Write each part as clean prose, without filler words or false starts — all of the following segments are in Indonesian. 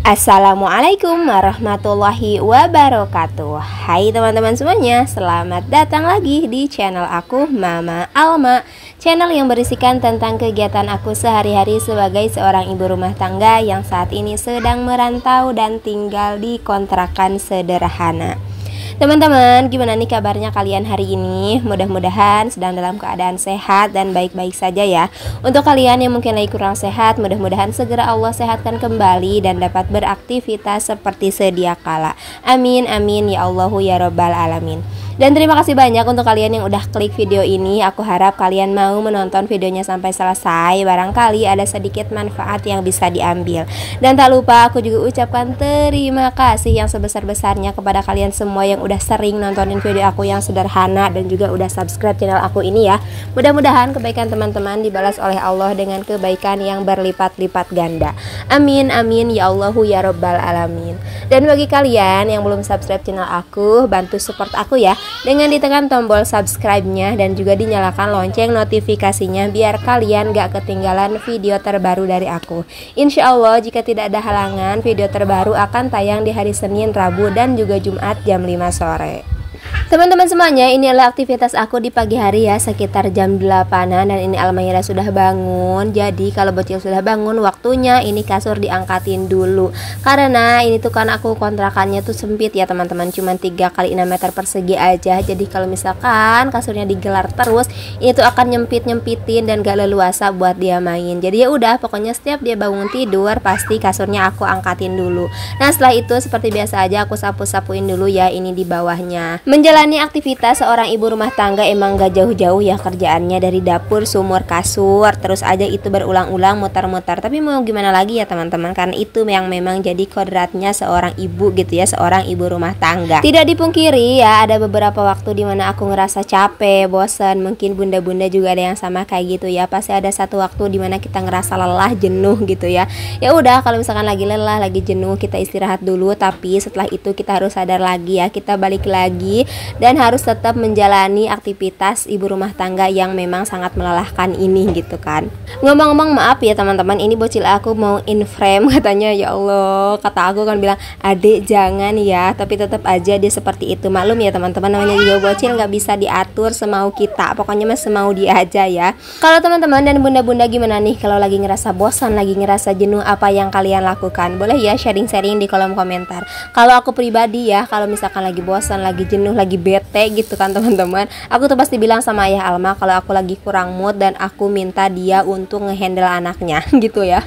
Assalamualaikum warahmatullahi wabarakatuh. Hai teman-teman semuanya, selamat datang lagi di channel aku Mama Alma, channel yang berisikan tentang kegiatan aku sehari-hari sebagai seorang ibu rumah tangga yang saat ini sedang merantau dan tinggal di kontrakan sederhana. Teman-teman, gimana nih kabarnya kalian hari ini? Mudah-mudahan sedang dalam keadaan sehat dan baik-baik saja ya. Untuk kalian yang mungkin lagi kurang sehat, mudah-mudahan segera Allah sehatkan kembali dan dapat beraktivitas seperti sedia kala. Amin, amin ya Allahu ya Rabbal Alamin. Dan terima kasih banyak untuk kalian yang udah klik video ini. Aku harap kalian mau menonton videonya sampai selesai. Barangkali ada sedikit manfaat yang bisa diambil. Dan tak lupa aku juga ucapkan terima kasih yang sebesar-besarnya kepada kalian semua yang udah sering nontonin video aku yang sederhana dan juga udah subscribe channel aku ini ya. Mudah-mudahan kebaikan teman-teman dibalas oleh Allah dengan kebaikan yang berlipat-lipat ganda. Amin, amin ya Allahu ya Rabbal Alamin. Dan bagi kalian yang belum subscribe channel aku, bantu support aku ya dengan ditekan tombol subscribe-nya dan juga dinyalakan lonceng notifikasinya biar kalian gak ketinggalan video terbaru dari aku. Insya Allah jika tidak ada halangan, video terbaru akan tayang di hari Senin, Rabu, dan juga Jumat jam 5 sore. Teman-teman semuanya, ini adalah aktivitas aku di pagi hari ya, sekitar jam 8-an. Dan ini Almaira sudah bangun. Jadi kalau bocil sudah bangun, waktunya ini kasur diangkatin dulu. Karena ini tuh kan aku kontrakannya tuh sempit ya teman-teman, cuma 3 kali 6 meter persegi aja. Jadi kalau misalkan kasurnya digelar terus, ini tuh akan nyempitin dan gak leluasa buat dia main. Jadi ya udah, pokoknya setiap dia bangun tidur pasti kasurnya aku angkatin dulu. Nah setelah itu seperti biasa aja aku sapu-sapuin dulu ya ini di bawahnya. Menjalani aktivitas seorang ibu rumah tangga emang gak jauh-jauh ya kerjaannya, dari dapur, sumur, kasur, terus aja itu berulang-ulang muter-muter. Tapi mau gimana lagi ya teman-teman, karena itu yang memang jadi kodratnya seorang ibu gitu ya, seorang ibu rumah tangga. Tidak dipungkiri ya, ada beberapa waktu dimana aku ngerasa capek, bosan, mungkin bunda-bunda juga ada yang sama kayak gitu ya. Pasti ada satu waktu dimana kita ngerasa lelah, jenuh gitu ya. Ya udah, kalau misalkan lagi lelah, lagi jenuh, kita istirahat dulu. Tapi setelah itu kita harus sadar lagi ya, kita balik lagi dan harus tetap menjalani aktivitas ibu rumah tangga yang memang sangat melelahkan ini gitu kan. Ngomong-ngomong maaf ya teman-teman, ini bocil aku mau in frame katanya. Ya Allah, kata aku kan bilang, adik jangan ya, tapi tetap aja dia seperti itu. Maklum ya teman-teman, namanya juga bocil, nggak bisa diatur semau kita, pokoknya mah semau dia aja ya. Kalau teman-teman dan bunda-bunda gimana nih kalau lagi ngerasa bosan, lagi ngerasa jenuh, apa yang kalian lakukan? Boleh ya sharing-sharing di kolom komentar. Kalau aku pribadi ya, kalau misalkan lagi bosan, lagi jenuh, lagi bete gitu kan teman-teman, aku tuh pasti bilang sama ayah Alma kalau aku lagi kurang mood dan aku minta dia untuk ngehandle anaknya gitu ya.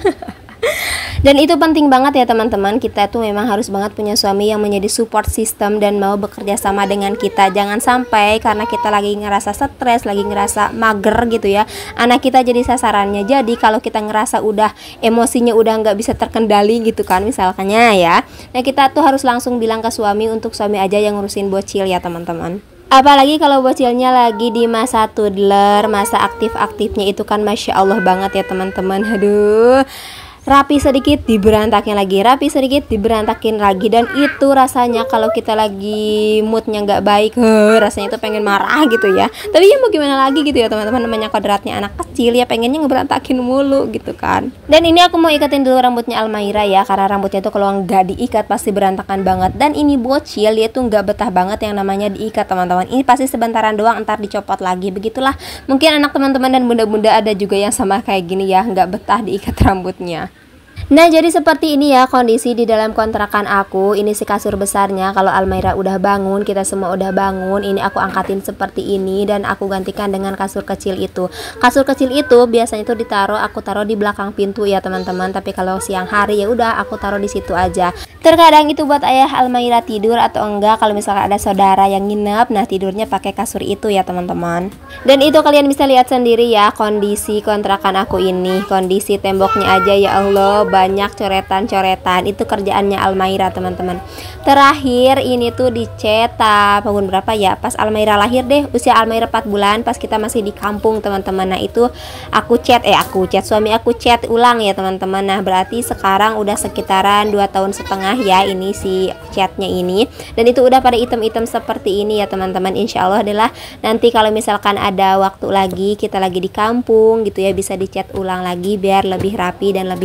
Dan itu penting banget ya teman-teman, kita tuh memang harus banget punya suami yang menjadi support system dan mau bekerja sama dengan kita. Jangan sampai karena kita lagi ngerasa stres, lagi ngerasa mager gitu ya, anak kita jadi sasarannya. Jadi kalau kita ngerasa udah emosinya udah nggak bisa terkendali gitu kan misalkannya ya, nah kita tuh harus langsung bilang ke suami untuk suami aja yang ngurusin bocil ya teman-teman. Apalagi kalau bocilnya lagi di masa toddler, masa aktif-aktifnya itu kan Masya Allah banget ya teman-teman. Aduh, rapi sedikit diberantakin lagi, rapi sedikit diberantakin lagi. Dan itu rasanya kalau kita lagi moodnya nggak baik, rasanya itu pengen marah gitu ya. Tapi ya mau gimana lagi gitu ya teman-teman, namanya kodratnya anak kecil ya, pengennya ngeberantakin mulu gitu kan. Dan ini aku mau ikatin dulu rambutnya Almaira ya, karena rambutnya itu kalau nggak diikat pasti berantakan banget. Dan ini bocil, dia tuh nggak betah banget yang namanya diikat teman-teman. Ini pasti sebentaran doang, entar dicopot lagi. Begitulah mungkin anak teman-teman dan bunda-bunda ada juga yang sama kayak gini ya, nggak betah diikat rambutnya. Nah jadi seperti ini ya kondisi di dalam kontrakan aku. Ini si kasur besarnya, kalau Almaira udah bangun, kita semua udah bangun, ini aku angkatin seperti ini dan aku gantikan dengan kasur kecil itu. Kasur kecil itu biasanya itu aku taruh di belakang pintu ya teman-teman. Tapi kalau siang hari ya udah aku taruh di situ aja. Terkadang itu buat ayah Almaira tidur, atau enggak kalau misalkan ada saudara yang nginep, nah tidurnya pakai kasur itu ya teman-teman. Dan itu kalian bisa lihat sendiri ya kondisi kontrakan aku ini. Kondisi temboknya aja ya Allah, banyak coretan-coretan. Itu kerjaannya Almaira teman-teman. Terakhir ini tuh dicetak tahun berapa ya, pas Almaira lahir deh, usia Almaira 4 bulan, pas kita masih di kampung teman-teman. Nah itu aku cat suami aku cat ulang ya teman-teman. Nah berarti sekarang udah sekitaran 2 tahun setengah ya ini si catnya ini. Dan itu udah pada item-item seperti ini ya teman-teman. Insya Allah adalah nanti kalau misalkan ada waktu lagi, kita lagi di kampung gitu ya, bisa dicat ulang lagi biar lebih rapi dan lebih bagus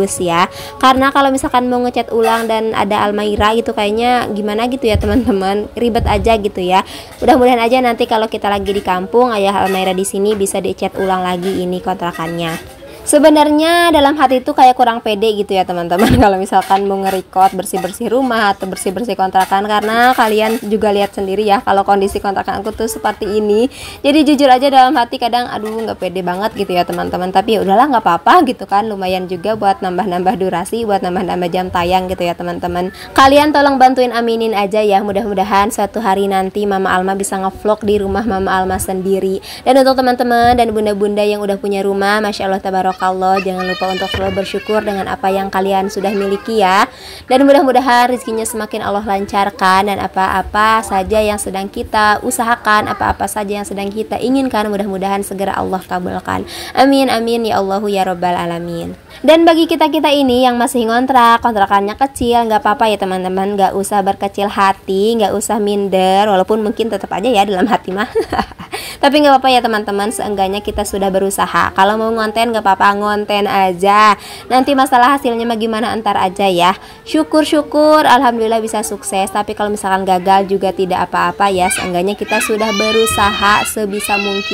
beres ya. Karena kalau misalkan mau ngecat ulang dan ada Almaira gitu kayaknya gimana gitu ya teman-teman, ribet aja gitu ya. Mudah-mudahan aja nanti kalau kita lagi di kampung, ayah Almaira di sini bisa dicat ulang lagi ini kontrakannya. Sebenarnya dalam hati itu kayak kurang pede gitu ya teman-teman kalau misalkan mau nge-record bersih-bersih rumah atau bersih-bersih kontrakan, karena kalian juga lihat sendiri ya kalau kondisi kontrakan aku tuh seperti ini. Jadi jujur aja dalam hati kadang aduh nggak pede banget gitu ya teman-teman, tapi ya udahlah nggak apa-apa gitu kan, lumayan juga buat nambah-nambah durasi, buat nambah-nambah jam tayang gitu ya teman-teman. Kalian tolong bantuin aminin aja ya, mudah-mudahan suatu hari nanti Mama Alma bisa ngevlog di rumah Mama Alma sendiri. Dan untuk teman-teman dan bunda-bunda yang udah punya rumah, Masya Allah tabarakallah, jangan lupa untuk selalu bersyukur dengan apa yang kalian sudah miliki ya. Dan mudah-mudahan rezekinya semakin Allah lancarkan, dan apa-apa saja yang sedang kita usahakan, apa-apa saja yang sedang kita inginkan, mudah-mudahan segera Allah kabulkan. Amin amin ya Allahu ya Rabbal alamin. Dan bagi kita-kita ini yang masih ngontrak, kontrakannya kecil, nggak apa-apa ya teman-teman, nggak usah berkecil hati, nggak usah minder, walaupun mungkin tetap aja ya dalam hati mah. Tapi nggak apa-apa ya teman-teman, seenggaknya kita sudah berusaha. Kalau mau ngonten nggak apa-apa, ngonten aja. Nanti masalah hasilnya bagaimana antar aja ya. Syukur-syukur, alhamdulillah bisa sukses. Tapi kalau misalkan gagal juga tidak apa-apa ya. Seenggaknya kita sudah berusaha sebisa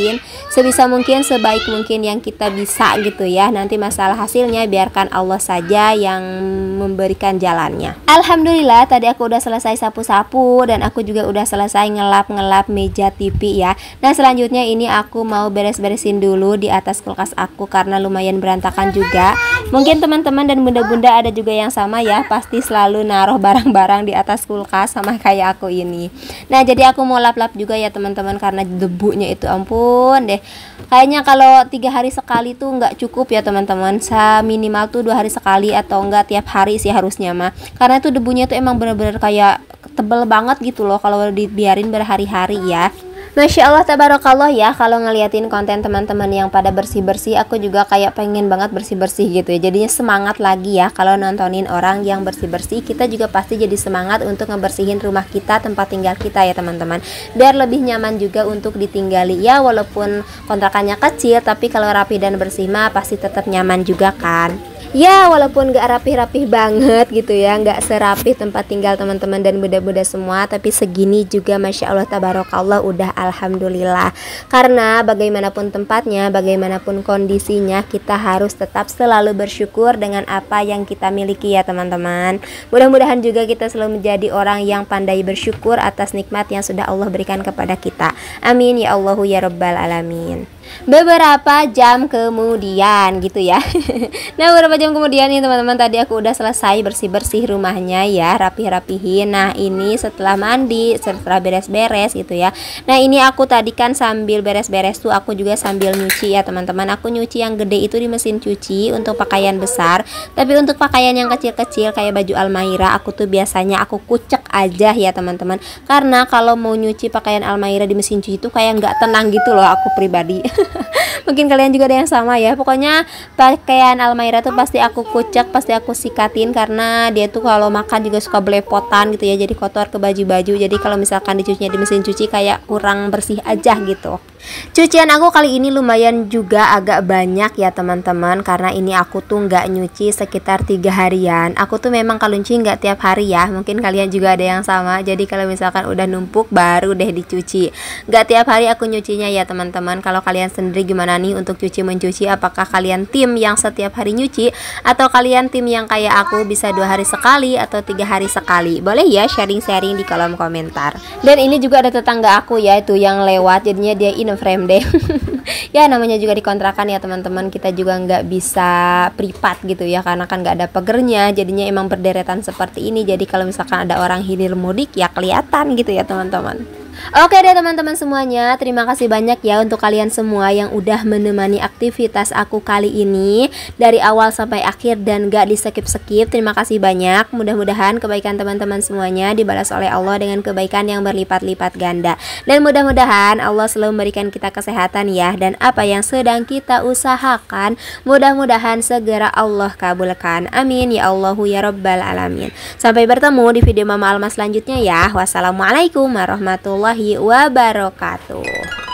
mungkin, sebaik mungkin yang kita bisa gitu ya. Nanti masalah hasilnya biarkan Allah saja yang memberikan jalannya. Alhamdulillah tadi aku udah selesai sapu-sapu, dan aku juga udah selesai ngelap-ngelap meja TV ya. Nah selanjutnya ini aku mau beres-beresin dulu di atas kulkas aku karena lumayan berantakan juga. Mungkin teman-teman dan bunda-bunda ada juga yang sama ya, pasti selalu naruh barang-barang di atas kulkas sama kayak aku ini. Nah jadi aku mau lap-lap juga ya teman-teman, karena debunya itu ampun deh. Kayaknya kalau 3 hari sekali tuh nggak cukup ya teman-teman, minimal tuh 2 hari sekali atau enggak tiap hari sih harusnya mah, karena itu debunya tuh emang bener-bener kayak tebel banget gitu loh kalau dibiarin berhari-hari ya. Masya Allah tabarakallah ya, kalau ngeliatin konten teman-teman yang pada bersih-bersih, aku juga kayak pengen banget bersih-bersih gitu ya. Jadinya semangat lagi ya kalau nontonin orang yang bersih-bersih, kita juga pasti jadi semangat untuk ngebersihin rumah kita, tempat tinggal kita ya teman-teman, biar lebih nyaman juga untuk ditinggali ya. Walaupun kontrakannya kecil, tapi kalau rapi dan bersih mah pasti tetap nyaman juga kan. Ya walaupun gak rapih-rapih banget gitu ya, gak serapih tempat tinggal teman-teman dan bunda-bunda semua, tapi segini juga Masya Allah tabarakallah udah alhamdulillah. Karena bagaimanapun tempatnya, bagaimanapun kondisinya, kita harus tetap selalu bersyukur dengan apa yang kita miliki ya teman-teman. Mudah-mudahan juga kita selalu menjadi orang yang pandai bersyukur atas nikmat yang sudah Allah berikan kepada kita. Amin ya Allahu ya Rabbal alamin. Beberapa jam kemudian gitu ya. Nah beberapa jam kemudian nih teman-teman, tadi aku udah selesai bersih-bersih rumahnya ya, rapih-rapihin. Nah ini setelah mandi, setelah beres-beres gitu ya. Nah ini aku tadi kan sambil beres-beres tuh aku juga sambil nyuci ya teman-teman. Aku nyuci yang gede itu di mesin cuci untuk pakaian besar, tapi untuk pakaian yang kecil-kecil kayak baju Almaira, aku tuh biasanya aku kucek aja ya teman-teman. Karena kalau mau nyuci pakaian Almaira di mesin cuci itu kayak nggak tenang gitu loh aku pribadi. Mungkin kalian juga ada yang sama ya. Pokoknya pakaian Almaira tuh pasti aku kucek, pasti aku sikatin, karena dia tuh kalau makan juga suka belepotan gitu ya, jadi kotor ke baju-baju. Jadi kalau misalkan dicucinya di mesin cuci kayak kurang bersih aja gitu. Cucian aku kali ini lumayan juga agak banyak ya teman-teman, karena ini aku tuh nggak nyuci sekitar 3 harian. Aku tuh memang kalau nyuci nggak tiap hari ya, mungkin kalian juga ada yang sama. Jadi kalau misalkan udah numpuk baru deh dicuci, nggak tiap hari aku nyucinya ya teman-teman. Kalau kalian sendiri gimana nih untuk cuci-mencuci? Apakah kalian tim yang setiap hari nyuci, atau kalian tim yang kayak aku bisa 2 hari sekali atau 3 hari sekali? Boleh ya sharing-sharing di kolom komentar. Dan ini juga ada tetangga aku ya, itu yang lewat, jadinya dia frame deh. Ya namanya juga dikontrakan ya teman-teman, kita juga nggak bisa privat gitu ya, karena kan nggak ada pagernya, jadinya emang berderetan seperti ini. Jadi kalau misalkan ada orang hilir mudik ya kelihatan gitu ya teman-teman. Oke deh teman-teman semuanya, terima kasih banyak ya untuk kalian semua yang udah menemani aktivitas aku kali ini dari awal sampai akhir dan gak di skip-skip. Terima kasih banyak. Mudah-mudahan kebaikan teman-teman semuanya dibalas oleh Allah dengan kebaikan yang berlipat-lipat ganda. Dan mudah-mudahan Allah selalu memberikan kita kesehatan ya, dan apa yang sedang kita usahakan mudah-mudahan segera Allah kabulkan. Amin ya Allahu ya Rabbal alamin. Sampai bertemu di video Mama Alma selanjutnya ya. Wassalamualaikum warahmatullahi wabarakatuh.